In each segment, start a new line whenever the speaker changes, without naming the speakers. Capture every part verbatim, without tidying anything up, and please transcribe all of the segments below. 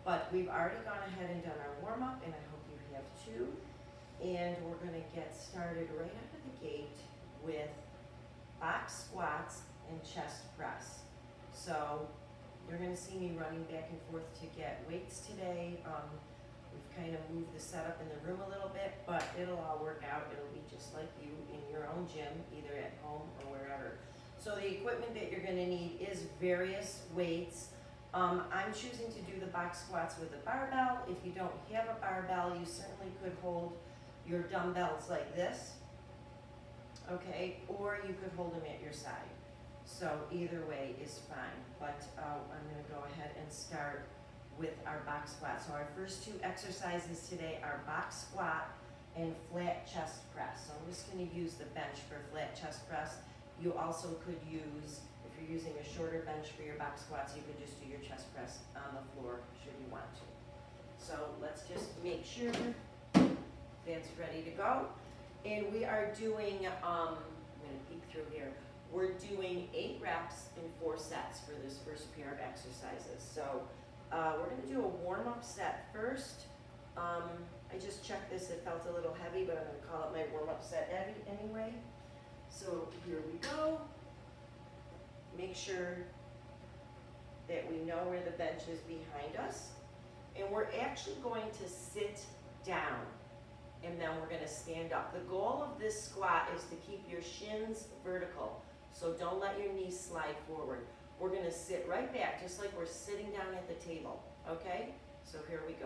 But we've already gone ahead and done our warm-up, and I hope you have too. And we're gonna get started right out of the gate with box squats and chest press. So you're gonna see me running back and forth to get weights today. Um, we've kind of moved the setup in the room a little bit, but it'll all work out. It'll be just like you in your own gym, either at home or wherever. So the equipment that you're gonna need is various weights. Um, I'm choosing to do the box squats with a barbell. If you don't have a barbell, you certainly could hold your dumbbells like this, okay? Or you could hold them at your side. So either way is fine, but uh, I'm gonna go ahead and start with our box squat. So our first two exercises today are box squat and flat chest press. So I'm just gonna use the bench for flat chest press. You also could use, if you're using a shorter bench for your box squats, you could just do your chest press on the floor should you want to. So let's just make sure that's ready to go. And we are doing, um, I'm gonna peek through here. We're doing eight reps in four sets for this first pair of exercises. So uh, we're gonna do a warm-up set first. Um, I just checked this, it felt a little heavy, but I'm gonna call it my warm-up set anyway. So here we go. Make sure that we know where the bench is behind us. And we're actually going to sit down, and then we're gonna stand up. The goal of this squat is to keep your shins vertical. So don't let your knees slide forward. We're gonna sit right back, just like we're sitting down at the table, okay? So here we go.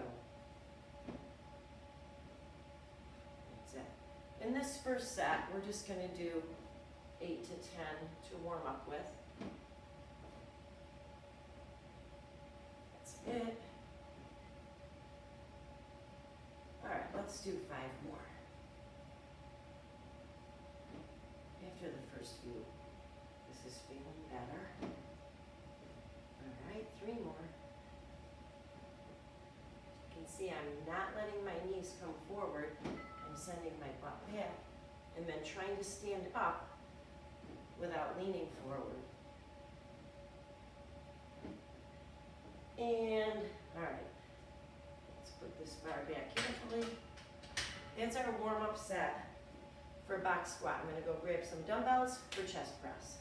That's it. In this first set, we're just gonna do eight to ten to warm up with. That's it. All right, let's do five more. After the first few, this is feeling better. All right, three more. You can see I'm not letting my knees come forward. I'm sending my butt back and then trying to stand up without leaning forward. And, all right, let's put this bar back carefully. That's our warm-up set for box squat. I'm gonna go grab some dumbbells for chest press.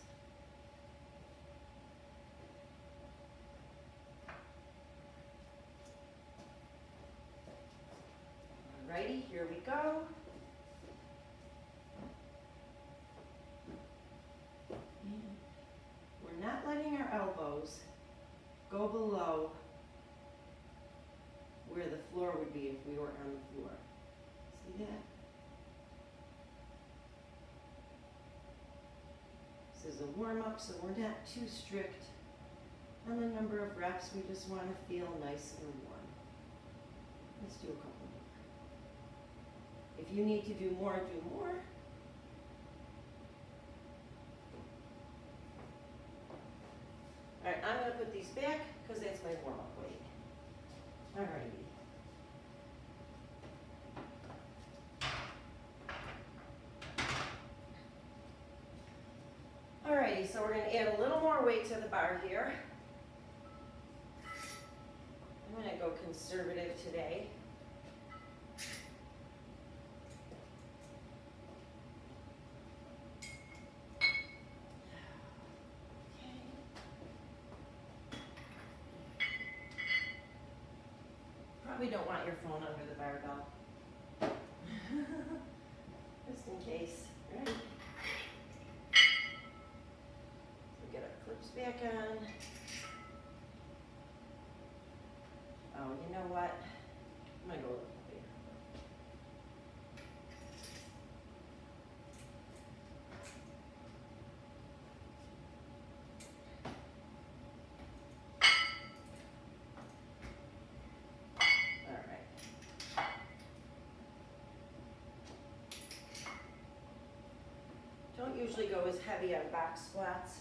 Alrighty, here we go. We're not letting our elbows go below where the floor would be if we were on the floor. See that? This is a warm-up, so we're not too strict on the number of reps. We just want to feel nice and warm. Let's do a couple more. If you need to do more, do more. All right, I'm going to put these back because that's my warm-up weight. All righty. All righty, so we're going to add a little more weight to the bar here. I'm going to go conservative today. Probably don't want your phone under the barbell. Just in case, right? So get our clips back on. Oh, you know what? I'm gonna go a little bigger. Don't usually go as heavy on box squats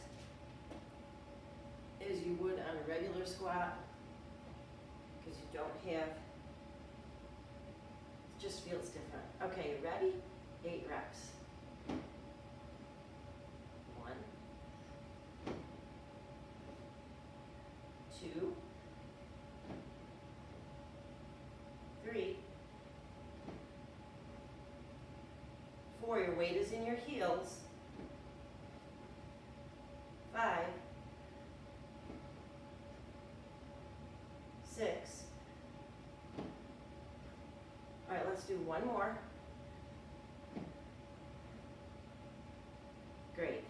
as you would on a regular squat because you don't have, it just feels different. Okay, you ready? Eight reps. One, two, four, your weight is in your heels. Five, six. All right, let's do one more. Great.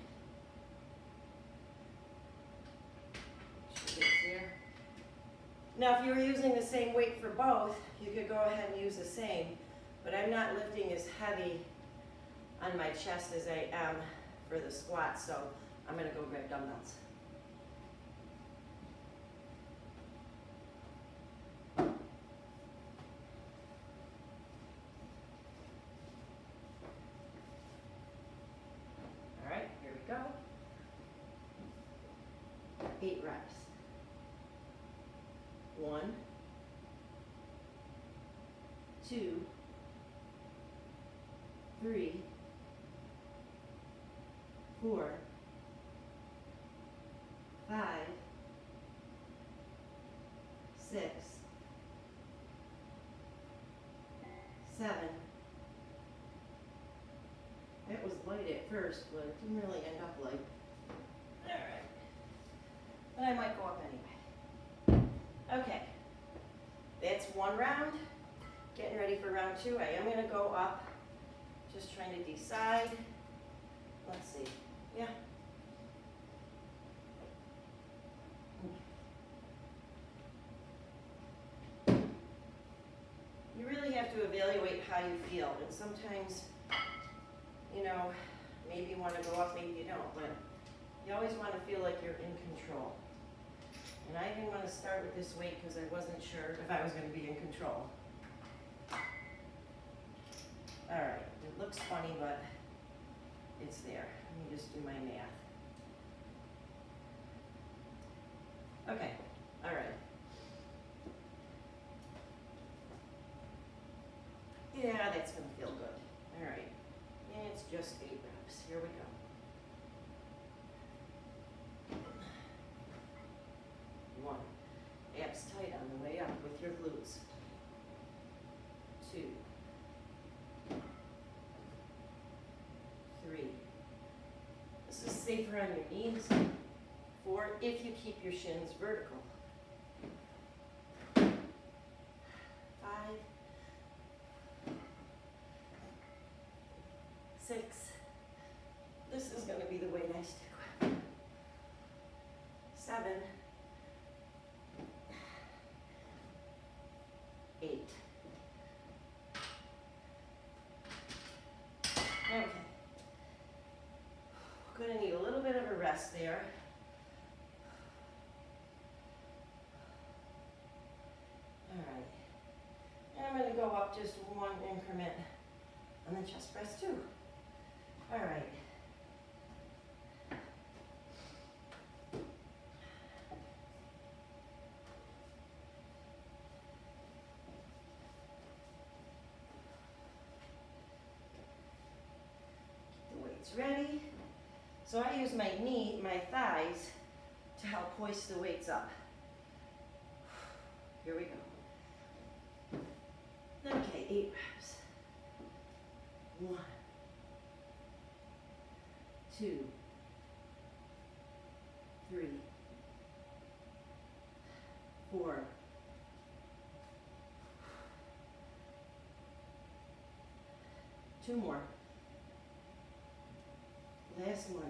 Now, if you were using the same weight for both, you could go ahead and use the same, but I'm not lifting as heavy on my chest as I am for the squat, so I'm gonna go grab dumbbells. All right, here we go. Eight reps. One, two, three, four, five, six, seven. It was light at first, but it didn't really end up light. All right. But I might go up anyway. Okay, that's one round. Getting ready for round two. I am gonna go up, just trying to decide. Let's see, yeah. You really have to evaluate how you feel, and sometimes, you know, maybe you wanna go up, maybe you don't, but you always wanna feel like you're in control. And I didn't want to start with this weight because I wasn't sure if I was going to be in control. All right, it looks funny, but it's there. Let me just do my math. Okay, all right. Yeah, that's going to feel good. All right, and it's just eight reps. Here we go. One, abs tight on the way up with your glutes. Two, three. This is safer on your knees. Four, if you keep your shins vertical. Five, six. This is going to be the weight I stick with. Seven. Eight. Okay. We're going to need a little bit of a rest there. All right. And I'm going to go up just one increment on the chest press too. All right. Ready? So I use my knee, my thighs, to help hoist the weights up. Here we go. Okay, eight reps. One, two, three, four, two more. Last one.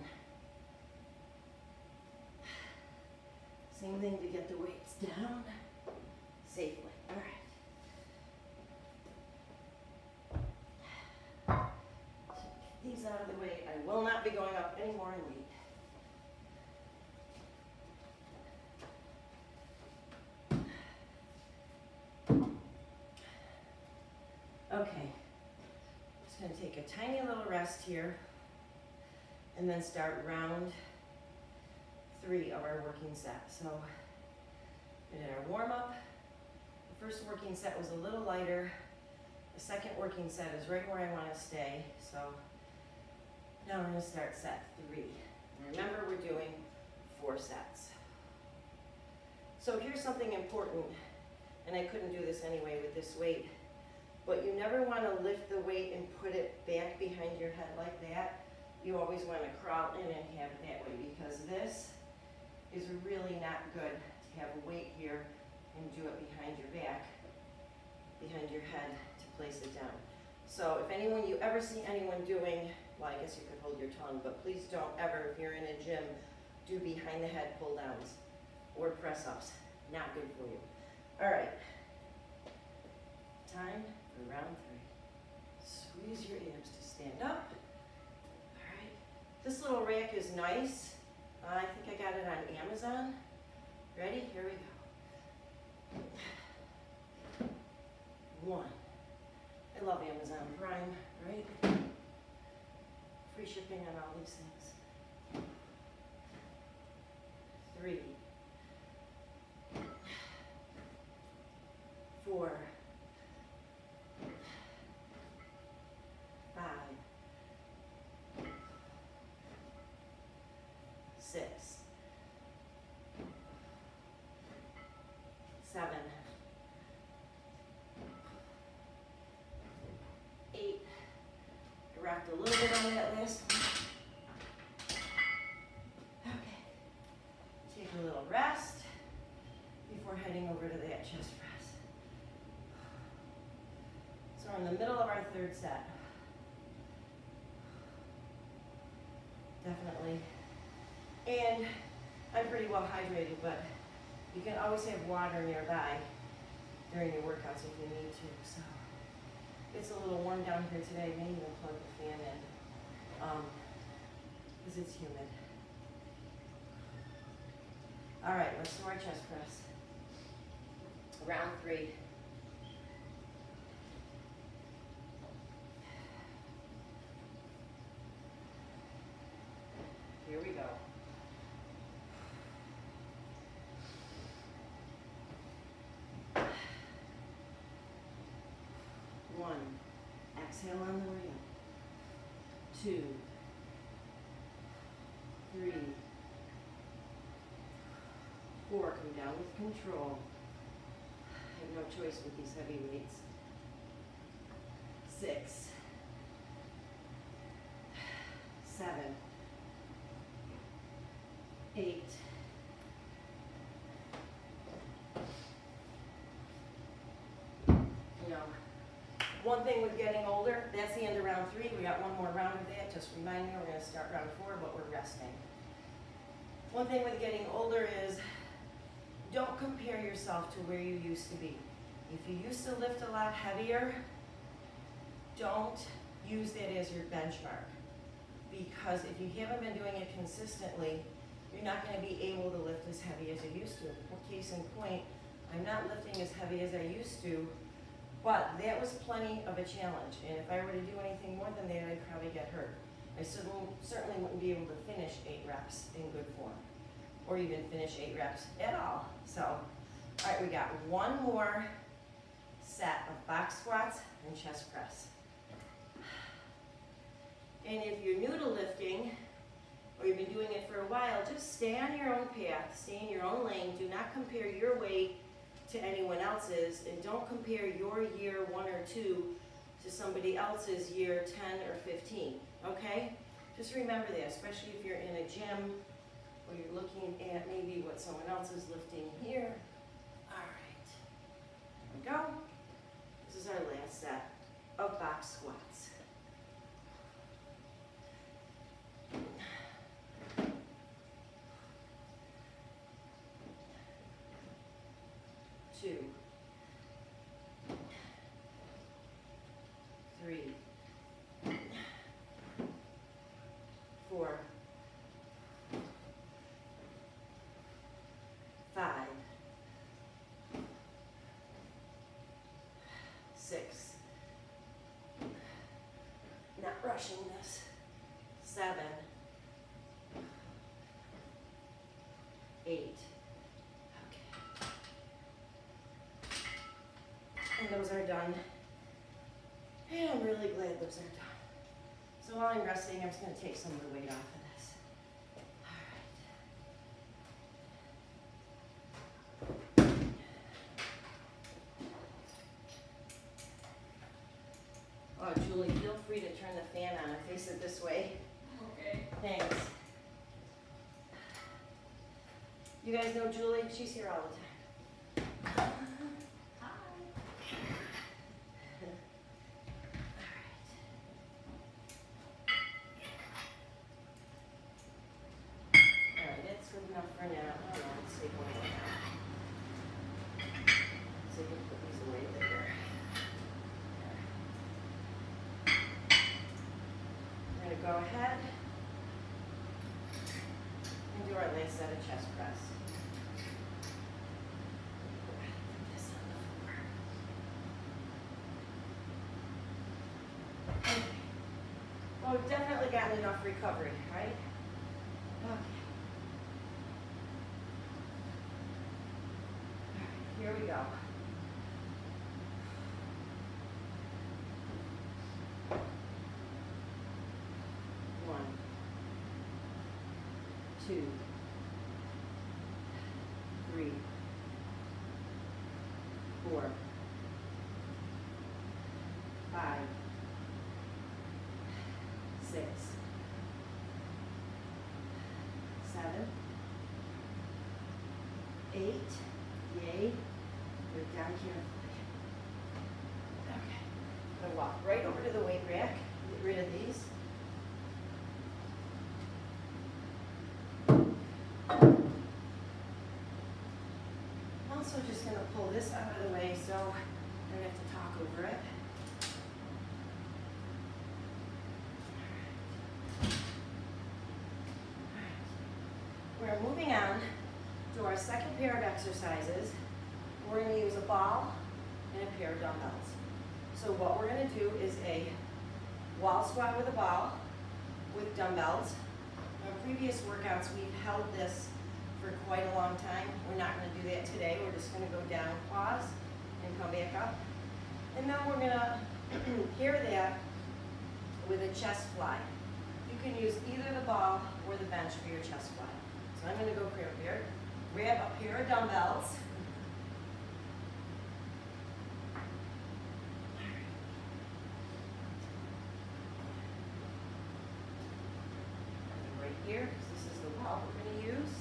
Same thing to get the weights down safely. All right. So get these out of the way. I will not be going up any more in weight. Okay. Just going to take a tiny little rest here. And then start round three of our working set. So we did our warm up. The first working set was a little lighter. The second working set is right where I want to stay. So now I'm going to start set three. And remember, we're doing four sets. So here's something important, and I couldn't do this anyway with this weight. But you never want to lift the weight and put it back behind your head like that. You always want to crawl in and have it that way, because this is really not good to have a weight here and do it behind your back, behind your head to place it down. So if anyone, you ever see anyone doing, well, I guess you could hold your tongue, but please don't ever, if you're in a gym, do behind the head pull downs or press ups. Not good for you. All right. Time for round three. Squeeze your abs to stand up. All right. This little rack is nice. Uh, I think I got it on Amazon. Ready? Here we go. One. I love Amazon Prime, right? Free shipping on all these things. Three. Four. Five. Six. Seven. Eight. I rocked a little bit on that last one. Okay. Take a little rest before heading over to that chest press. So we're in the middle of our third set. Definitely. And I'm pretty well hydrated, but you can always have water nearby during your workouts if you need to. So it's a little warm down here today. Maybe even plug the fan in um, because it's humid. All right, let's do our chest press. Round three. Here we go. One, exhale on the way up. Two, three, four, come down with control. I have no choice with these heavy weights. Six, seven, eight, you know, one thing with getting older, that's the end of round three. We got one more round of that. Just remind me, we're going to start round four, but we're resting. One thing with getting older is don't compare yourself to where you used to be. If you used to lift a lot heavier, don't use that as your benchmark. Because if you haven't been doing it consistently, you're not going to be able to lift as heavy as you used to. Case in point, I'm not lifting as heavy as I used to, but that was plenty of a challenge. And if I were to do anything more than that, I'd probably get hurt. I certainly wouldn't be able to finish eight reps in good form, or even finish eight reps at all. So, all right, we got one more set of box squats and chest press. And if you're new to lifting, or you've been doing it for a while, just stay on your own path, stay in your own lane. Do not compare your weight to anyone else's, and don't compare your year one or two to somebody else's year ten or fifteen, okay? Just remember that, especially if you're in a gym or you're looking at maybe what someone else is lifting here. All right, here we go. This is our last set of box squats. Two, three, four, five, six, not rushing this, seven, eight. And those are done. And I'm really glad those are done. So while I'm resting, I'm just going to take some of the weight off of this. All right. Julie, feel free to turn the fan on and face it this way.
Okay.
Thanks. You guys know Julie? She's here all the time.
Hi.
All right, it's good enough for now. Oh, no, let's take one more now. So you can put these away later. We're going to go ahead and do our last set of chest press. Put this on the floor. Okay. Well, we've definitely gotten enough recovery, right? Okay. Here we go. One, two, three, four, five, six, seven, eight, yay. We're down here. Okay. I'm gonna walk right over to the weight rack, get rid of these. I'm also just gonna pull this out of the way so I don't have to talk over it. We're moving on to our second pair of exercises. We're going to use a ball and a pair of dumbbells. So what we're going to do is a wall squat with a ball with dumbbells. In our previous workouts, we've held this for quite a long time. We're not going to do that today. We're just going to go down, pause, and come back up. And then we're going to pair that with a chest fly. You can use either the ball or the bench for your chest fly. So I'm going to go grab a pair, grab a pair of dumbbells. Right here, because this is the ball we're going to use.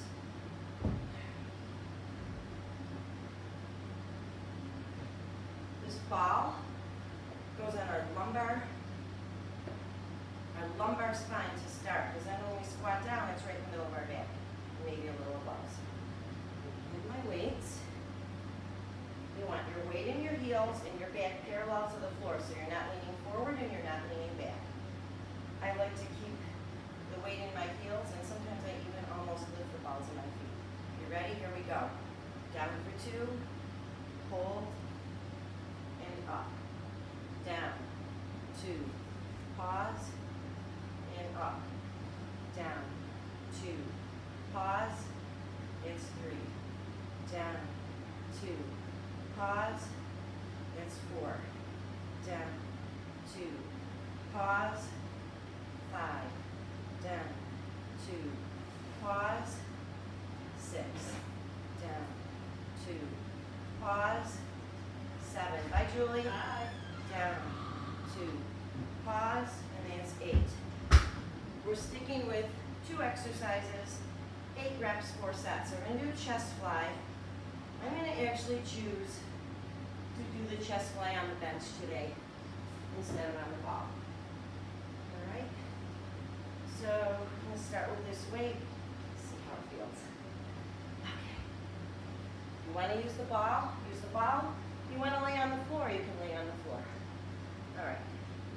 This ball goes on our lumbar, our lumbar spine to start, because then when we squat down, it's right in the middle of our back, maybe a little above. With my weights, you want your weight in your heels and your back parallel to the floor, so you're not leaning forward and you're not leaning back. I like to keep the weight in my heels, and sometimes I even almost lift the balls in my feet. You ready? Here we go. Down for two, hold, and up. Down, two, pause, and up. Down, two, pause, it's three. Down, two, pause, it's four. Down, two, pause, five. Down, two, pause, six. Down, two, pause, seven. Bye, Julie.
Bye.
Down, two, pause, and that's eight. We're sticking with two exercises, eight reps, four sets. So we're going to do a chest fly. I'm going to actually choose to do the chest fly on the bench today instead of on the ball. All right? So I'm going to start with this weight, see how it feels. Okay. If you want to use the ball, use the ball. If you want to lay on the floor, you can lay on the floor. All right.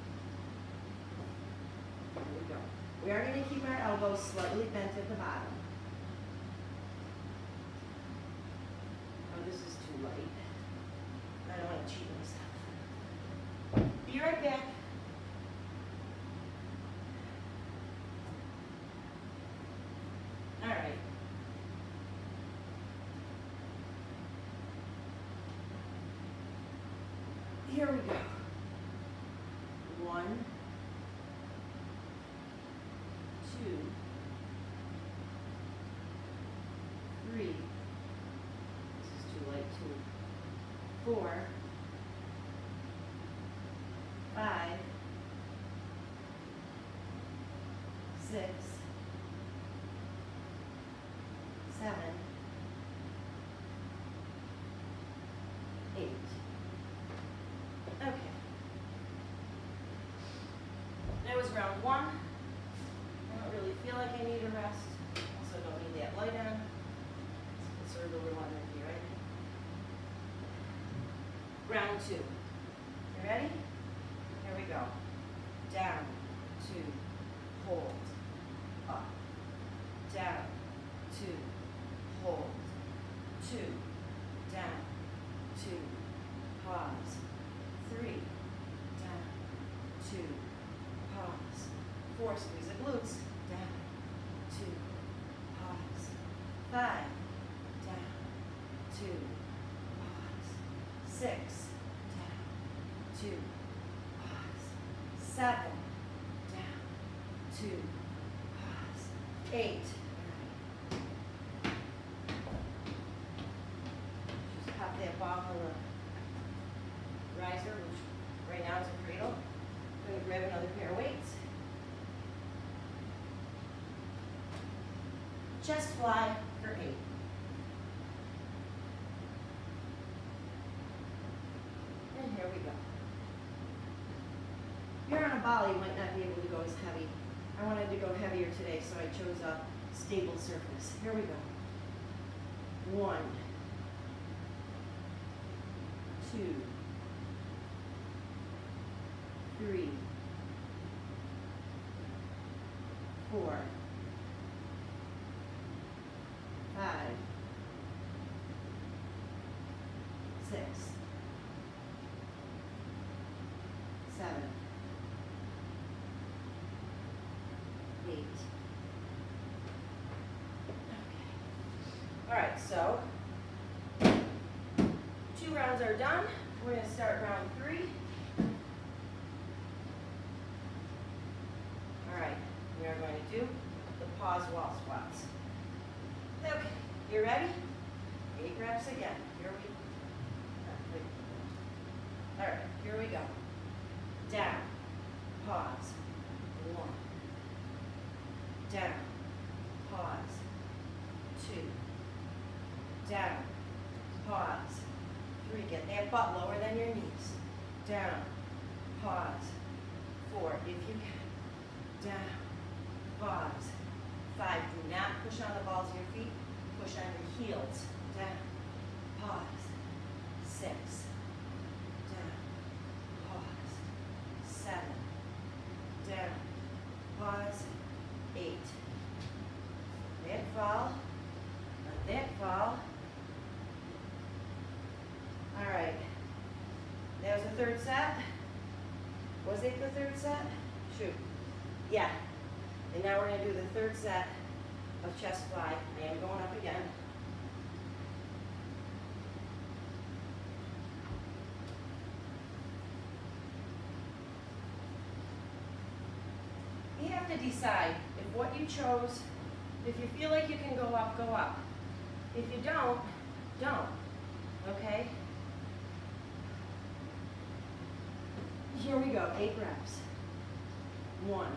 Here we go. We are going to keep our elbows slightly bent at the bottom. Oh, this is too light. I don't want to cheat myself. Be right back. All right. Here we go. One, two, three. This is too light too. Four, five, six, seven, eight. Okay. That was round one. I don't really feel like I need a rest. Also don't need that light on. Let's conserve a little energy, right? Round two. You ready? Here we go. Down, two, hold, up, down, two, hold, two, down, two, pause, three, down, two, pause, four, squeeze the glutes, down, two, pause, five, down, two, pause, six, down, two, pause, seven, down, two, pause, eight. Just pop that ball on the riser, which right now is a cradle. I'm going to grab another pair of weights. Chest fly for eight. And here we go. If you're on a ball, you might not be able to go as heavy. I wanted to go heavier today, so I chose a stable surface. Here we go. One, two, three, four, five, six, seven, eight. Okay. All right, so two rounds are done. We're going to start round three. All right, we are going to do the pause wall squats. Okay, you ready? Eight reps again. Here we go. All right, here we go. Down, pause, one. Down, pause, two. Down, pause, three. Get that butt lower than your knees. Down, pause, four. If you can. Down, pause, five. Do not push on the balls of your feet. Push on your heels. Down, pause, six. Down, pause, seven. Down, pause, eight. That fall, let that fall. All right, that was the third set. Was it the third set? Shoot, yeah. And now we're gonna do the third set of chest fly. I am going up again. You have to decide if what you chose, if you feel like you can go up, go up. If you don't, don't, okay? Here we go, eight reps. One,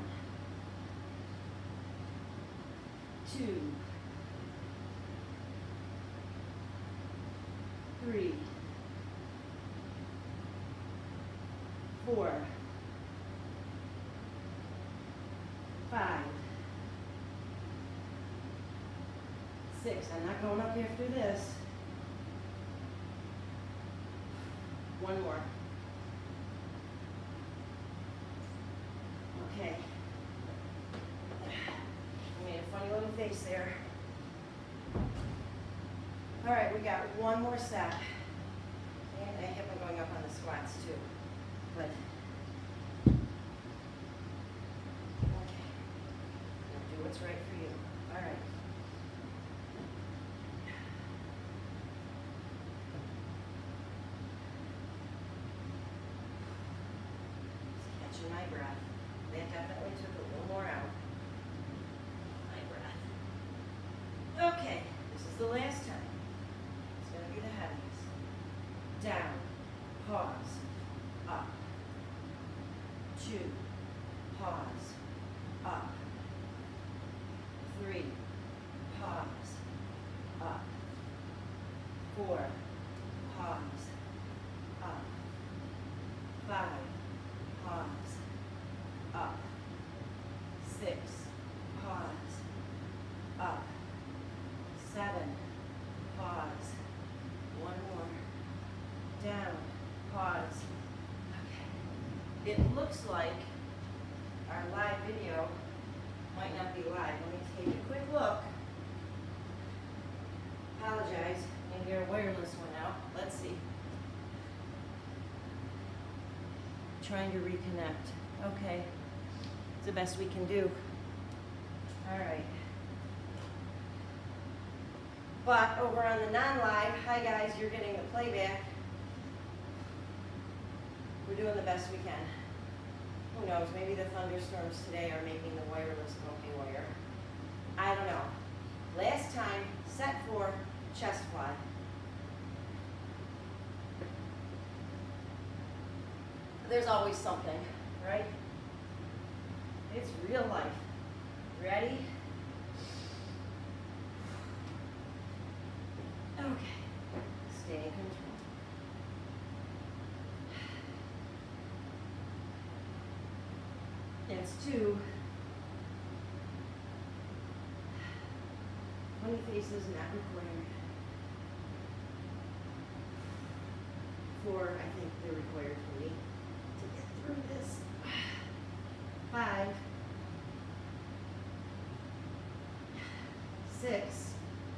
two, three, four, five, six. I'm not going up after this. One more. Okay. I made a funny little face there. All right, we got one more set. And I have been going up on the squats too. But, okay. Now do what's right for you. All right. Just catching my breath. That definitely took a little more out. My breath. Okay, this is the last time. It's going to be the heaviest. Down, pause, up, two, pause, up, down, pause. Okay. It looks like our live video might not be live. Let me take a quick look. Apologize, maybe our wireless went out. Let's see. Trying to reconnect. Okay, it's the best we can do. All right. But over on the non-live, hi guys, you're getting the playback. We're doing the best we can. Who knows, maybe the thunderstorms today are making the wireless bumpy wire. I don't know. Last time, set for chest fly. There's always something, right? It's real life. Ready? Okay. Stay in control. It's two. Funny faces not required. Four, I think they're required for me to get through this. Five. Six.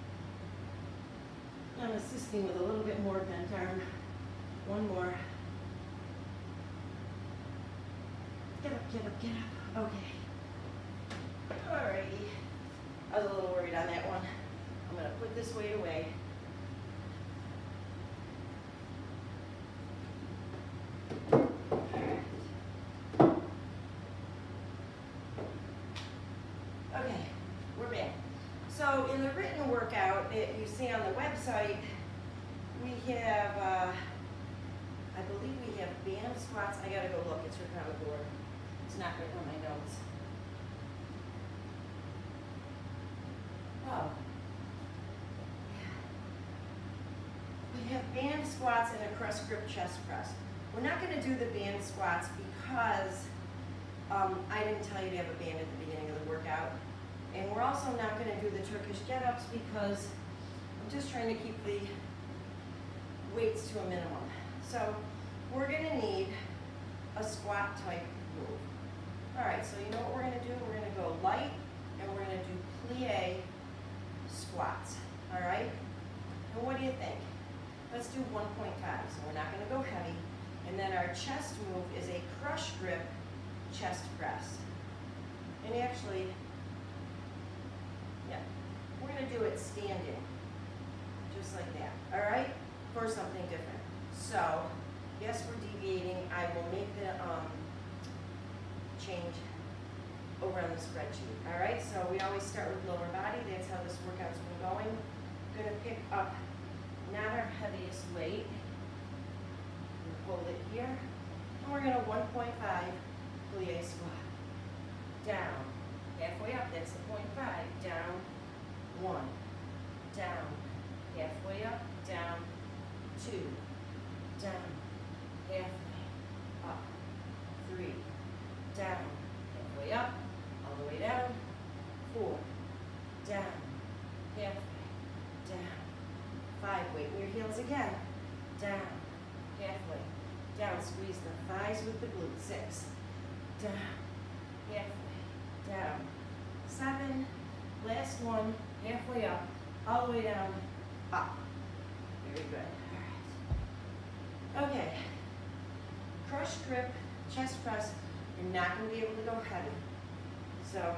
I'm assisting with a little bit more bent arm. One more. Get up, get up, get up. Okay. Alrighty. I was a little worried on that one. I'm going to put this weight away. Okay, we're back. So in the written workout that you see on the website, we have, uh, I believe we have band squats. I gotta go look, it's written on the board. It's not written on my notes. Oh. We have band squats and a cross grip chest press. We're not gonna do the band squats because um, I didn't tell you to have a band at the beginning of the workout. And we're also not going to do the Turkish get-ups because I'm just trying to keep the weights to a minimum. So we're going to need a squat type move. All right, so you know what we're going to do? We're going to go light and we're going to do plie squats. All right? And what do you think? Let's do one point five. So we're not going to go heavy. And then our chest move is a crush grip chest press. And actually, yeah, we're going to do it standing, just like that, all right, for something different. So, yes, we're deviating. I will make the um, change over on the spreadsheet, all right? So we always start with lower body. That's how this workout's been going. I'm going to pick up not our heaviest weight. Hold it here. And we're going to one point five plie squat. Down. Halfway up, that's the point five. Down. One. Down. Halfway up. Down. Two. Down. Halfway up. Three. Down. Halfway up. All the way down. Four. Down. Halfway. Down. Five. Weight in your heels again. Down. Halfway. Down. Squeeze the thighs with the glutes. Six. Down. Halfway. Down. Seven. Last one. Halfway up. All the way down. Up. Very good. All right. Okay. Crush grip, chest press. You're not going to be able to go heavy. So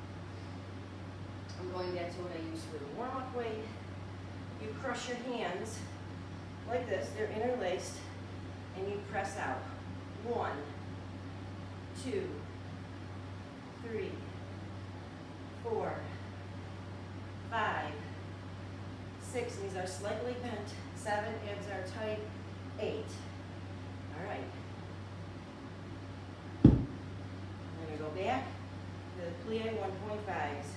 I'm going back to what I used for the warm-up weight. You crush your hands like this. They're interlaced. And you press out. One, two, three, four, five, six. These are slightly bent. Seven, abs are tight. Eight. All right. I'm going to go back to the plie one point fives.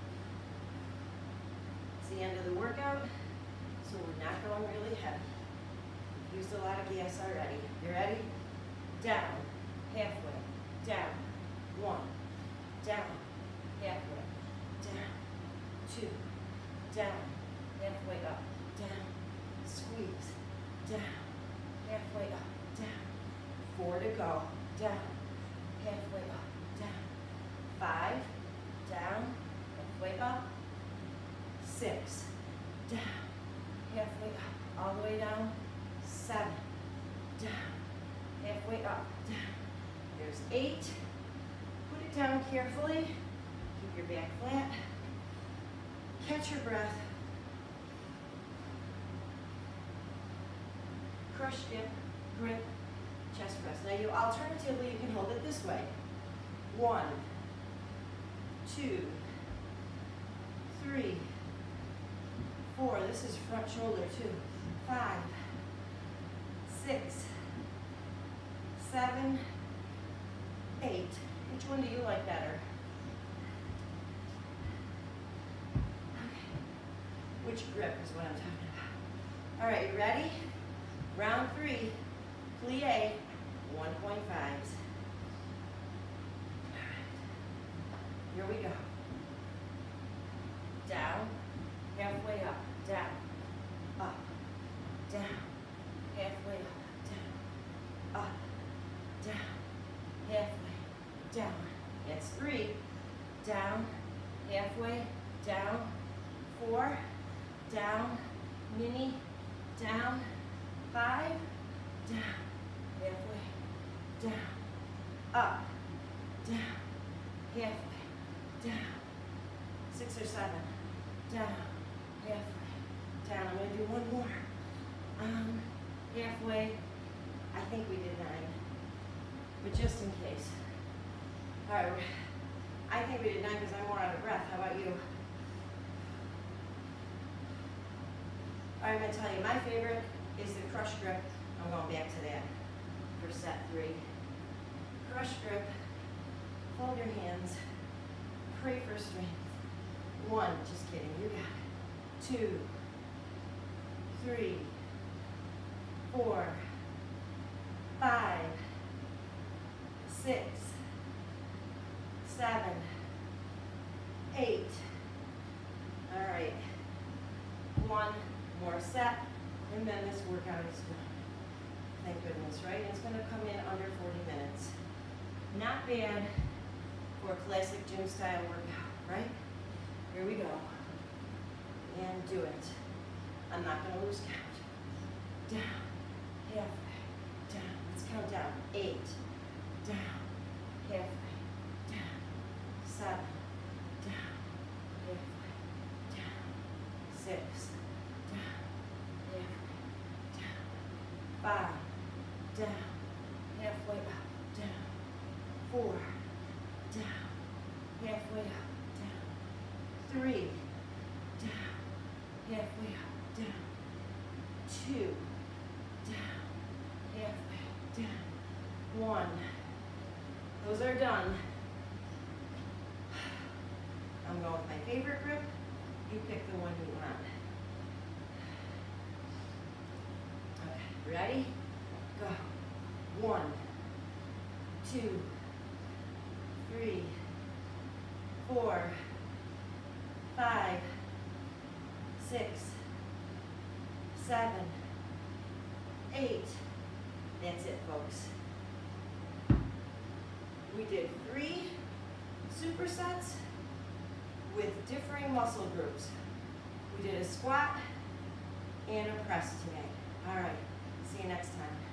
It's the end of the workout, so we're not going really heavy. Used a lot of gas already. You ready? Down, halfway, down, one, down, halfway, down, two, down, halfway up, down, squeeze, down, More to go. Down, halfway up, down. Five, down, halfway up. Six, down, halfway up, all the way down. Seven, down, halfway up, down. There's eight. Put it down carefully. Keep your back flat. Catch your breath. Crush, dip, grip, chest press. Now you alternatively, you can hold it this way. One, two, three, four. This is front shoulder too. Five, six, seven, eight. Which one do you like better? Okay. Which grip is what I'm talking about. All right, you ready? Round three, plie, one point fives. All right. Here we go. Down, halfway up, down, up, down, halfway up, down, up, down, halfway, down. That's three. Down, halfway, down, four, down, mini, down, five, down, halfway, down, up, down, halfway, down, six or seven, down, halfway, down. I'm going to do one more. Um, halfway, I think we did nine, but just in case. All right, I think we did nine because I'm more out of breath. How about you? All right, I'm going to tell you, my favorite is the crush grip. I'm going back to that for set three. Crush grip, fold your hands, pray for strength. One, just kidding, you got it. Two, three, four, five, six, seven, eight. All right, one more set, and then this workout is done. Thank goodness, right? It's gonna come in under forty minutes. Not bad for a classic gym style workout, right? Here we go. And do it. I'm not gonna lose count. Down, halfway, down. Let's count down. Eight, down, halfway, down. Seven, down, halfway, down. Six, down, halfway, down. Five, down, halfway up, down. Four, down, halfway up, down. Three, down, halfway up, down. Two, down, halfway, down. One. Those are done. I'm going with my favorite grip. You pick the one you want. Okay, ready? Go. One, two, three, four, five, six, seven, eight. That's it, folks. We did three supersets with differing muscle groups. We did a squat and a press today. All right, see you next time.